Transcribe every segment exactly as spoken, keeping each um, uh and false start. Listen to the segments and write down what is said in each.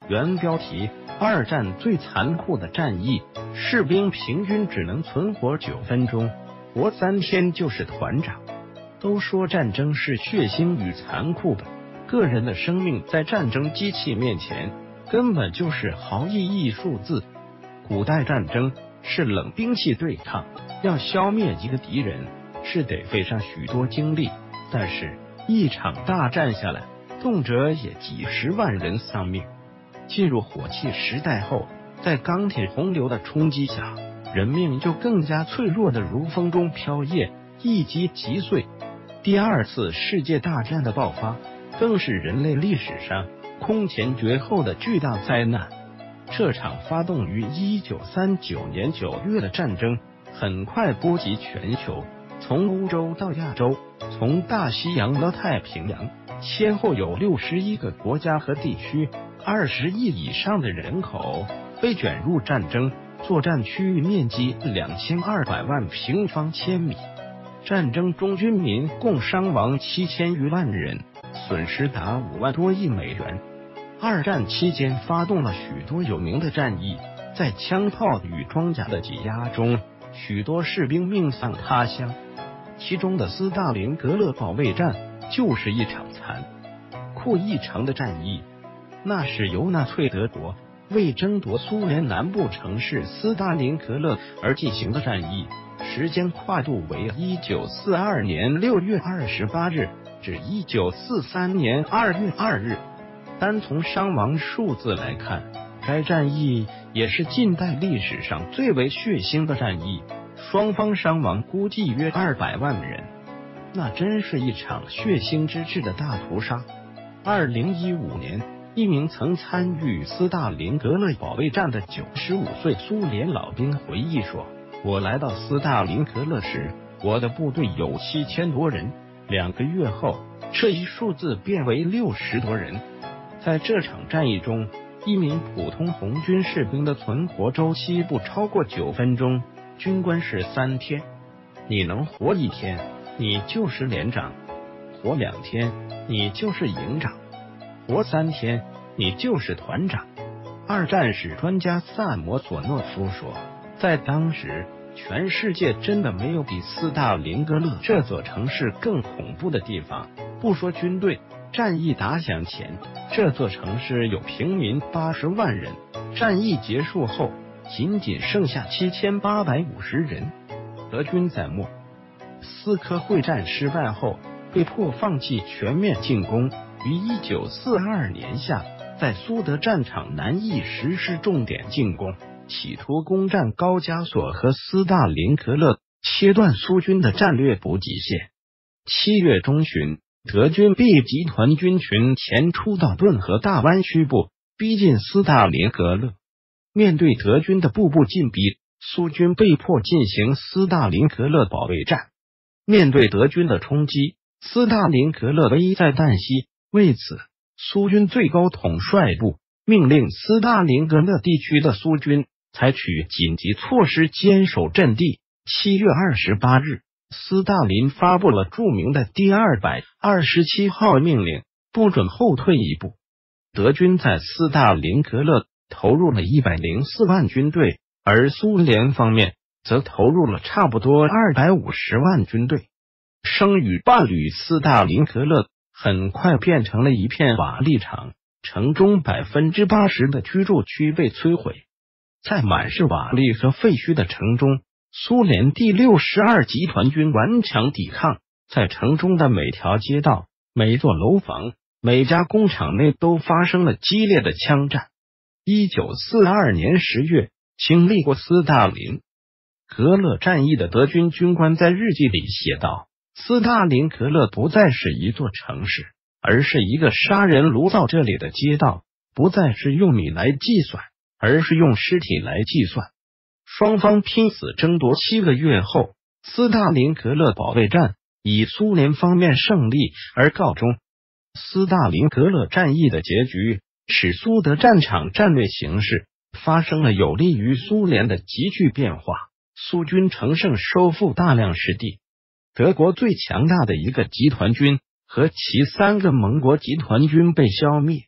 原标题：二战最残酷的战役，士兵平均只能存活九分钟，活三天就是团长。都说战争是血腥与残酷的，个人的生命在战争机器面前根本就是毫意义数字。古代战争是冷兵器对抗，要消灭一个敌人是得费上许多精力，但是一场大战下来，动辄也几十万人丧命。进入火器时代后，在钢铁洪流的冲击下，人命就更加脆弱的如风中飘叶，一击即碎。第二次世界大战的爆发，更是人类历史上空前绝后的巨大灾难。这场发动于一九三九年九月的战争，很快波及全球，从欧洲到亚洲，从大西洋到太平洋，先后有六十一个国家和地区，二十亿以上的人口被卷入战争。作战区域面积两千二百万平方千米，战争中军民共伤亡七千余万人，损失达五万多亿美元。二战期间发动了许多有名的战役，在枪炮与装甲的挤压中，许多士兵命丧他乡。其中的斯大林格勒保卫战就是一场残酷异常的战役，那是由纳粹德国为争夺苏联南部城市斯大林格勒而进行的战役，时间跨度为一九四二年六月二十八日至一九四三年二月二日。单从伤亡数字来看，该战役也是近代历史上最为血腥的战役，双方伤亡估计约二百万人，那真是一场血腥之至的大屠杀。二零一五年，一名曾参与斯大林格勒保卫战的九十五岁苏联老兵回忆说，我来到斯大林格勒时，我的部队有七千多人，两个月后，这一数字变为六十多人。在这场战役中，一名普通红军士兵的存活周期不超过九分钟，军官是三天。你能活一天，你就是连长；活两天，你就是营长；活三天，你就是团长。二战史专家萨摩索诺夫说，在当时，全世界真的没有比斯大林格勒这座城市更恐怖的地方。不说军队，战役打响前，这座城市有平民八十万人，战役结束后，仅仅剩下七千八百五十人。德军在莫斯科会战失败后，被迫放弃全面进攻，于一九四二年夏，在苏德战场南翼实施重点进攻，企图攻占高加索和斯大林格勒，切断苏军的战略补给线。七月中旬，德军 B 集团军群前出到顿河大湾区部，逼近斯大林格勒。面对德军的步步进逼，苏军被迫进行斯大林格勒保卫战。面对德军的冲击，斯大林格勒危在旦夕。为此，苏军最高统帅部命令斯大林格勒地区的苏军采取紧急措施，坚守阵地。七月二十八日，斯大林发布了著名的第二百二十七号命令，不准后退一步。德军在斯大林格勒投入了一百零四万军队，而苏联方面则投入了差不多二百五十万军队。生与伴侣斯大林格勒很快变成了一片瓦砾场，城中百分之八十的居住区被摧毁。在满是瓦砾和废墟的城中，苏联第六十二集团军顽强抵抗，在城中的每条街道、每座楼房、每家工厂内都发生了激烈的枪战。一九四二年十月，经历过斯大林格勒战役的德军军官在日记里写道，斯大林格勒不再是一座城市，而是一个杀人炉灶。这里的街道不再是用米来计算，而是用尸体来计算。双方拼死争夺七个月后，斯大林格勒保卫战以苏联方面胜利而告终。斯大林格勒战役的结局使苏德战场战略形势发生了有利于苏联的急剧变化，苏军乘胜收复大量失地。德国最强大的一个集团军和其三个盟国集团军被消灭。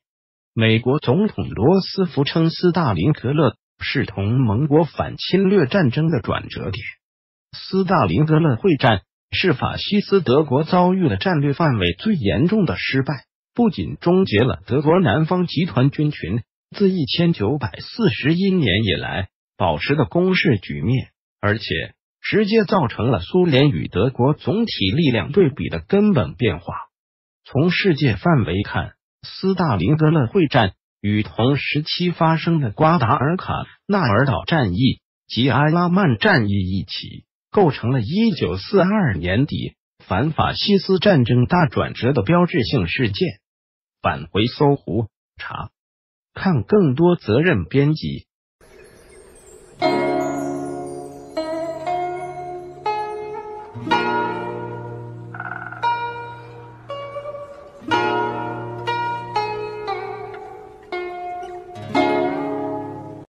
美国总统罗斯福称斯大林格勒是同盟国反侵略战争的转折点。斯大林格勒会战是法西斯德国遭遇了战略范围最严重的失败，不仅终结了德国南方集团军群自一千九百四十一年以来保持的攻势局面，而且直接造成了苏联与德国总体力量对比的根本变化。从世界范围看，斯大林格勒会战与同时期发生的瓜达尔卡纳尔岛战役及阿拉曼战役一起，构成了一九四二年底反法西斯战争大转折的标志性事件。返回搜狐查看更多责任编辑